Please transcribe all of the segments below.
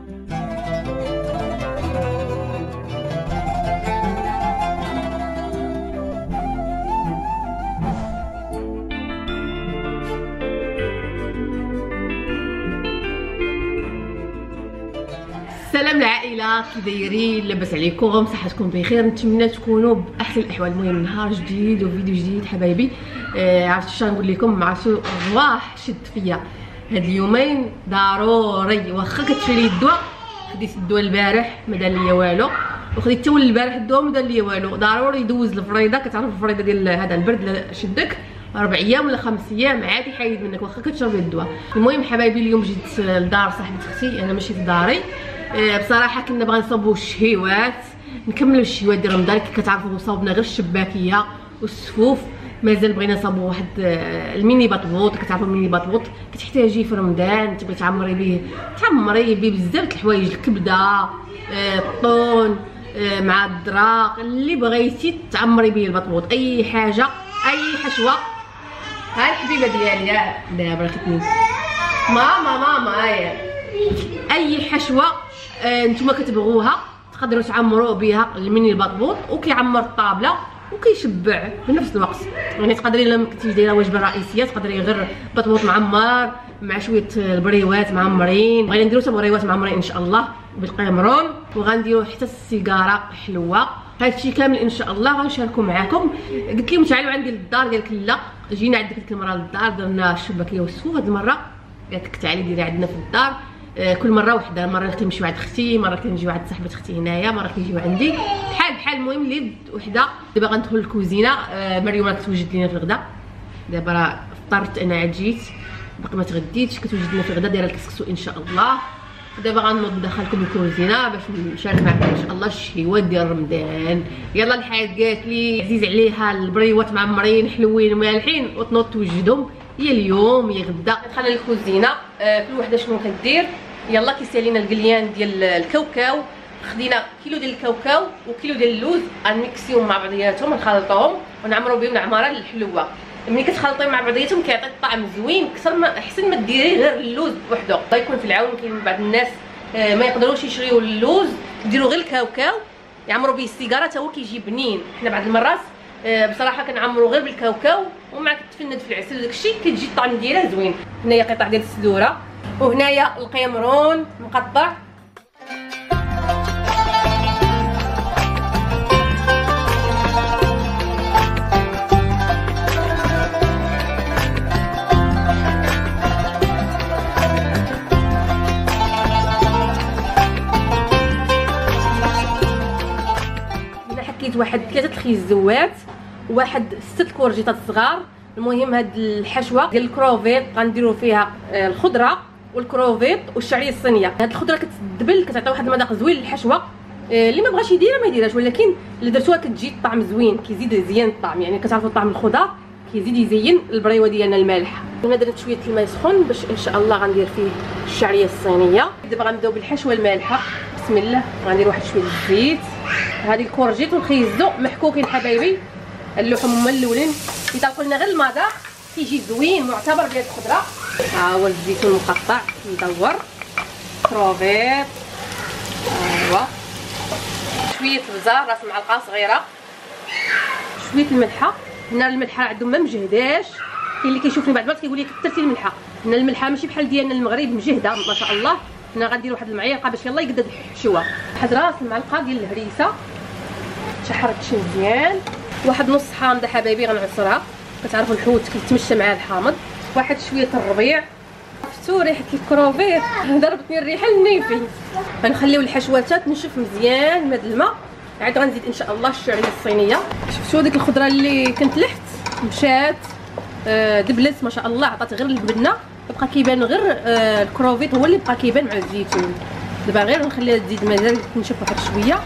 سلام العائله، كي دايرين؟ لاباس عليكم؟ صحتكم بخير؟ نتمنى تكونوا باحسن الاحوال. المهم نهار جديد وفيديو جديد حبايبي. عرفت شنو نقول لكم؟ عرفتوا الرواح شد فيا هاد اليومين ضروري. واخا كتشري لي الدواء، خديت الدواء البارح ما دار ليا والو، وخديت حتى البارح الدواء ما دار ليا والو. ضروري يدوز الفريضه. كتعرف الفريضه ديال هذا البرد شدك 4 ايام ولا 5 ايام عادي يحيد منك واخا كتشربي الدواء. المهم حبايبي اليوم جيت لدار صاحبه اختي، انا ماشي في داري. بصراحه كنا باغي نصاوبوا الشهيوات، نكملوا الشهيوات ديال رمضان. كي كتعرفوا صاوبنا غير الشباكيه والسفوف، مازال بغينا نصاوبوا واحد الميني بطبوط. كتعرفوا الميني بطبوط كتحتاجيه في رمضان، تبغي تعمري به بزاف د الحوايج، الكبده، الطون، مع الدراق، اللي بغيتي تعمري به البطبوط، اي حاجه، اي حشوه. ها الحبيبه ديالي دابا راكتني ماما هايا، اي حشوه نتوما كتبغوها تقدروا تعمروا بها الميني البطبوط، وكيعمر الطابله وكيشبع بنفس الوقت. يعني تقدري الا ما كنتيش دايره وجبه رئيسيه، تقدري غير بطبوط معمر مع شويه البريوات معمرين. بغينا نديرو حتى بريوات معمرين ان شاء الله بالقمرون، وغنديرو حتى السيجاره حلوه. هادشي كامل ان شاء الله غنشاركو معاكم. قلت لهم تعالوا عندي للدار، قالك لا. جينا عندك ديك المره للدار، درنا الشباكيه والسفوف. هاد المره قالت لك تعالي ديري عندنا في الدار. كل مره وحده، مره كنمشيو عند اختي، مره كنجيو عند صاحبه اختي هنايا، مره كيجيو عندي، بحال المهم اللي وحده. دابا غندخل للكوزينه. مريم راه كتوجد لينا في الغدا. دابا راه فطرت انا، عاد جيت باقي ما تغديتش، كتوجد لنا في الغدا دايره الكسكسو ان شاء الله. دابا غنوض ندخلكم الكوزينه باش نشارك معكم ان شاء الله الشهيوات ديال رمضان. يلا الحاج قالت لي عزيز عليها البريوات معمرين حلوين ومالحين، وتنوض توجدهم. هي اليوم هي غدا. دخلنا للكوزينه، كل وحده شنو كدير. يلا كيسالينا القليان ديال الكاوكاو. خدينا كيلو ديال الكاوكاو وكيلو ديال اللوز، غنميكسيوهم مع بعضياتهم، نخلطوهم ونعمروا بهم العماره الحلوه. ملي كتخلطيهم مع بعضياتهم كيعطي الطعم زوين اكثر. ما احسن ما ديري غير اللوز بوحدو. الله يكون في العون. كاين بعض الناس ما يقدروش يشريو اللوز، يديروا غير الكاوكاو يعمروا به السيجاره، حتى هو كيجي بنين. حنا بعض المرات بصراحه كنعمروا غير بالكاوكاو، ومع كتفند في العسل وداكشي كتجي الطعم ديالها زوين. هنايا قطع ديال السدوره، وهنايا القمرون مقطع. واحد 3 الخيزوات، واحد 6 الكورجيطات الصغار. المهم هاد الحشوه ديال الكروفيط غنديروا فيها الخضره والكروفيط والشعريه الصينيه. هاد الخضره كتدبل، كتعطي واحد المذاق زوين للحشوه. اللي ما بغاش يديرها ما يديرهاش، ولكن اللي درتوها كتجي الطعم زوين، كيزيد يزين الطعم. يعني كتعرفوا طعم الخضر كيزيد يزين البريوه ديالنا المالحه. انا درت شويه الماء يسخن باش ان شاء الله غندير فيه الشعريه الصينيه. دابا غنبداو بالحشوه المالحه. بسم الله. غندير واحد شويه الزيت. هذه الكورجيت والخيزو محكوكين حبايبي. اللحم هما الاولين يطلقوا لنا غير المذاق، كيجي زوين معتبر بهاد الخضره. ها هو الزيتون المقطع مدور، كروفيط، ايوا شويه البزار راس معلقه صغيره، شويه الملحه. هنا الملحه عندهم ما مجهداش. كاين اللي كيشوفني بعد المرات كيقول لي كثرتي الملحه. هنا الملحه ماشي بحال ديالنا المغرب مجهده ما شاء الله. هنا غندير واحد المعيقه باش يلا يقدد الحشوه. واحد راس المعلقه ديال الهريسه تحركتش مزيان. واحد نص حامضه حبايبي غنعصرها. كتعرفوا الحوت كيتمشى مع الحامض. واحد شويه الربيع. شفتوا ريحه الكروفيط ضربتني الريحه للنيفي. غنخليو الحشوات تنشف مزيان من الماء. عاد غنزيد ان شاء الله الشعريه الصينيه. شفتوا ديك الخضره اللي كنت لحت مشات دبلت ما شاء الله، عطات غير البنه. بقى كيبان غير الكروفيط هو اللي بقى كيبان مع الزيتون. دابا غير نخليها تزيد مازال تنشف واحد شويه.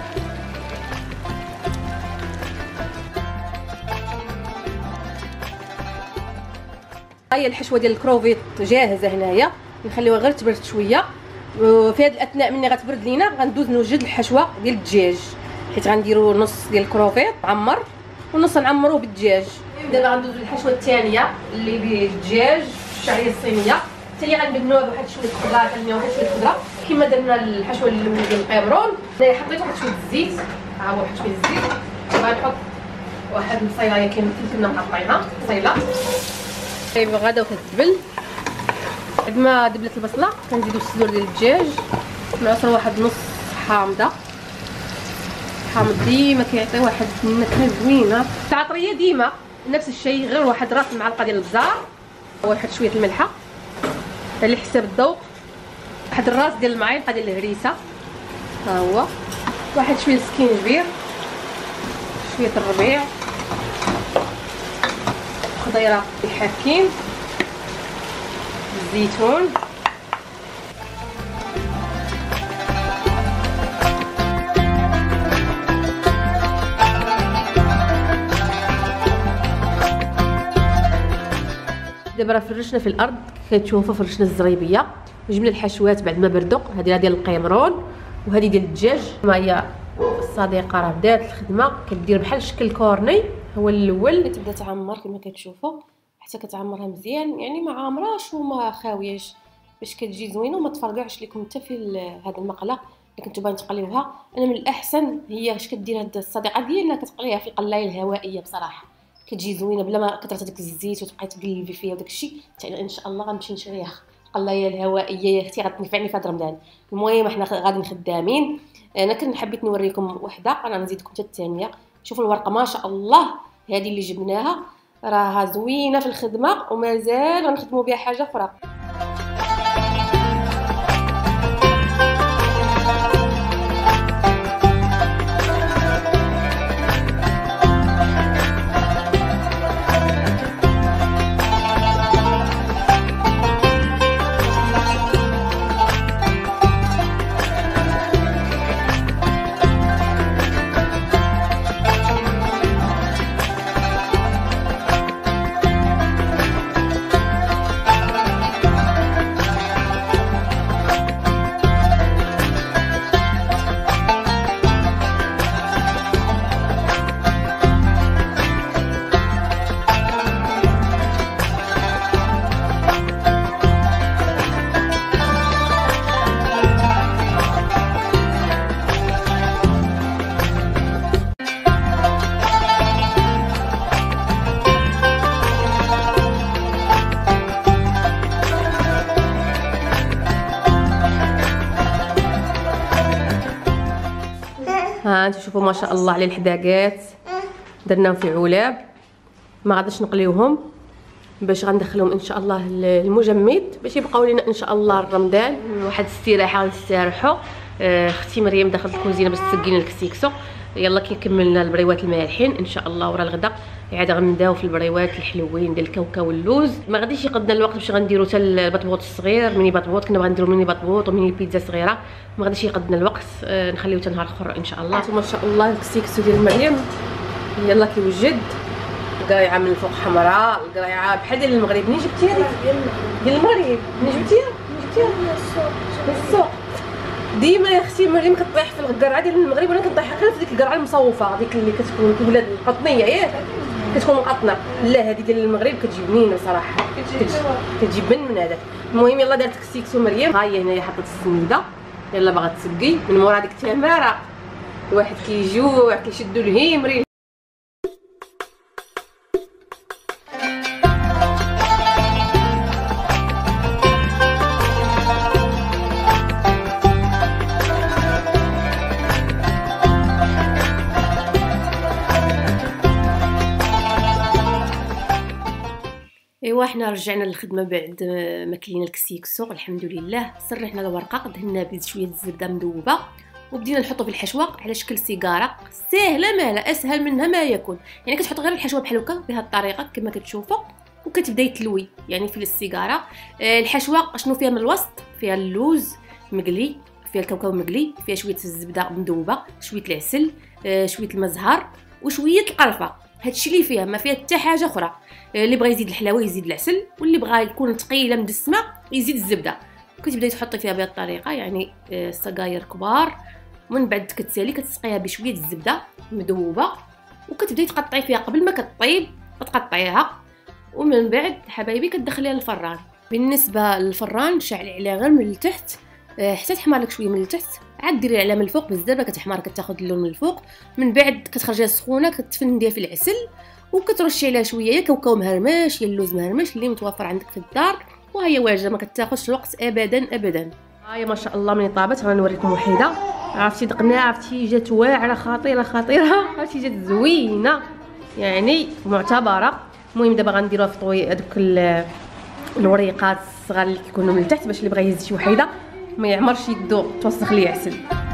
هاهي الحشوه ديال الكروفيط جاهزه هنايا. نخليوها غير تبرد شويه. وفي هذه الاثناء ملي غتبرد لينا غندوز نوجد الحشوه ديال الدجاج، حيت غنديروا نص ديال الكروفيط معمر ونص نعمروه بالدجاج. دابا غندوزو الحشوه الثانيه اللي بالدجاج الشعريه الصينيه. حتى هي غنبدلوها بواحد شويه الخضره. غنبدلوها بواحد شويه الخضره كما درنا الحشوه ديال القمرون. هنايا حطيت واحد شويه الزيت، ها هو واحد شويه الزيت. غنحط واحد البصيلايه كما كنا مقطعينها بصيله طيب غادا وكتدبل. بعد ما دبلت البصله كنزيدو الصدور ديال الدجاج، كنعصرو واحد نص حامضه. الحامض ديما كيعطي واحد النكهه زوينه. العطريه ديما نفس الشيء، غير واحد راس معلقه ديال البزار، واحد شويه الملحه على حساب الذوق، واحد الراس ديال المعلقه ديال الهريسه، ها هو واحد شويه السكينجبير، شويه الربيع، خضيره الحاكين، الزيتون، دابا راه فرشنا في الارض كتشوفوا، فرشنا الزريبيه وجبنا الحشوات بعد ما بردوا. هذه ديال القمرون وهذه ديال الدجاج. ما هي الصديقه راه بدات الخدمه كدير بحال شكل كورني، هو الاول كتبدا تعمر كما كتشوفوا حتى كتعمرها مزيان، يعني ما عامراش وما خاوياش باش كتجي زوينه وما تفرقعش لكم حتى في هذه المقله اللي كنتو باغيين تقليوها. انا من الاحسن هي اش كدير هاد الصديقه ديالنا كتقليها في القلايه الهوائيه، بصراحه كتجي زوينه بلا ما كثرت داك الزيت وتبقاي تقلبي فيها وداك الشيء. حتى ان شاء الله غنمشي نشريها القلايه الهوائيه يا اختي، غتنفعني في هذا رمضان. المهم حنا غادي خدامين. انا كنت حبيت نوريكم وحده، انا نزيدكم حتى الثانيه. شوفوا الورقه ما شاء الله، هذه اللي جبناها راها زوينه في الخدمه ومازال غنخدموا بها حاجه اخرى. ها انتم شوفوا ما شاء الله على الحداقات، درناهم في علاب. ما غاديش نقليوهم باش غندخلهم ان شاء الله المجمد باش يبقاو لنا ان شاء الله رمضان. واحد الاستراحه غنستراحوا. اختي مريم دخلت الكوزينه باش تسقي لنا الكسيكسو. يلا كي كملنا البريوات المالحين ان شاء الله ورا الغدا عاد غنبداو في البريوات الحلوين ديال الكاوكا واللوز. ما غاديش يقدنا الوقت باش غنديروا حتى البطبوط الصغير، ميني بطبوط كنا غنديروا ميني بطبوط وميني بيتزا صغيره. ما غاديش يقدنا الوقت، نخليو حتى نهار اخر ان شاء الله. ما شاء الله الكسيكسو ديال مريم يلا كيوجد. القرايعه من الفوق حمراء، القرايعه بحال ديال المغرب. منين جبتيها ديال المغرب؟ منين جبتيها من السوق. ديما يا اختي مريم كطيح في القرعه ديال المغرب، وانا كنطيح غير في ديك القرعه المصوفه، ديك اللي كتكون كبلاد القطنيه ياك كتكون مقطنه. لا هذه ديال المغرب كتجي بنينه صراحه، كتجي من هذاك. المهم يلا دارت كسيكسو مريم. ها هي هنايا حطت السنيده يلا باغا تسقي. من مورا ديك التماره الواحد كيجوع كيشدوا الهيمري. ايوا حنا رجعنا للخدمه بعد ما كلينا الكسيكسو الحمد لله. سرحنا الورقه دهنا بشويه الزبده مذوبه وبدينا نحطو في الحشوه على شكل سيجاره ساهله ماهله، اسهل منها ما يكون. يعني كتحط غير الحشوه بحال هكا بهذه الطريقه كما كتشوفوا وكتبدا يتلوي يعني في السيجاره. الحشوه شنو فيها من الوسط؟ فيها اللوز مقلي، فيها الكاوكاو مقلي، فيها شويه الزبده مذوبه، شويه العسل، شويه المزهر وشويه القرفه. هادشي اللي فيها، ما فيها حتى حاجه اخرى. اللي بغى يزيد الحلاوه يزيد العسل، واللي بغى يكون ثقيله مدسمه يزيد الزبده. كتبداي تحطي فيها بهذه الطريقه يعني صقاير كبار، ومن بعد كتسالي كتسقيها بشويه الزبده مذوبه وكتبداي تقطعي فيها قبل ما كطيب كتقطعيها، ومن بعد حبايبي كتدخليها للفران. بالنسبه للفران شعلي عليه غير من التحت حتى تحمر لك شويه من التحت، عاد ديري عليها من الفوق بزاف كتحمر، كتاخذ اللون من الفوق. من بعد كتخرجيها سخونه، كتفنديها في العسل وكترشي عليها شويه يا كاوكاو مهرمش يا اللوز مهرمش اللي متوفر عندك في الدار، وهي واجده ما كتاخذش وقت ابدا ابدا. هاي ما شاء الله من طابت، غنوريكم وحيده. عرفتي دقنا، عرفتي جات واعره خطيره خطيره، عرفتي جات زوينه يعني معتبره. المهم دابا غنديروها في طوي هذوك الوريقات الصغار اللي كيكونوا من التحت، باش اللي بغى يهز شي وحيده ما يعمرش يدو توسخ ليه عسل.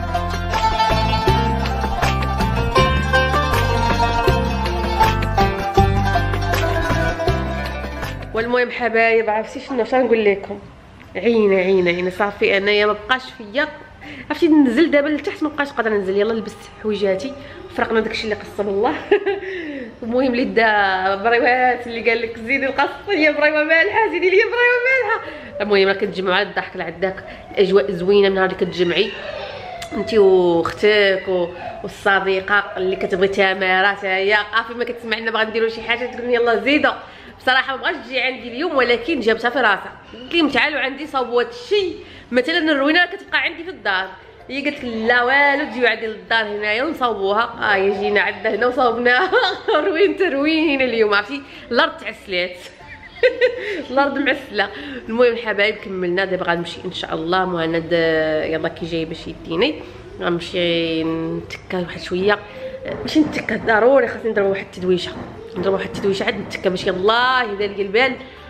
والمهم حبايب، عرفتي شنو نقول لكم، عينه صافي انايا ما بقاش فيا، عرفتي ننزل دابا لتحت ما بقاش قادره ننزل. يلا لبست حويجاتي فرقنا داكشي اللي قسم الله. المهم اللي دا بريوات اللي قال لك زيدي القص يا بريوه مالحه، زيدي لي بريوه مالحه. المهم راه كتجمعوا على الضحك لعداك، الاجواء زوينه من نهار اللي كتجمعي انت واختك والصديقه اللي كتبغي تماره حتى هي عارفه ما كتسمع لنا باغا نديروا شي حاجه تقول يلا زيدوا. بصراحه ما بغاش تجي عندي اليوم، ولكن جابتها في راسها، قلت لهم تعالوا عندي صوبوا هادشي. مثلا الروينه كتبقى عندي في الدار، هي قالت لا والو تجيو عندي للدار هنايا ونصوبوها. جينا عندنا هنا وصوبناها. روينه اليوم، عرفتي الارض تعسلات. الارض معسله. المهم الحبايب كملنا، دابا غنمشي ان شاء الله. مهند يلا كي جاي باش يديني، غنمشي نتكا واحد شويه، ماشي نتكا ضروري خاصني نضرب واحد التدويشه، عاد نتكا باش يلاه يدار لي البال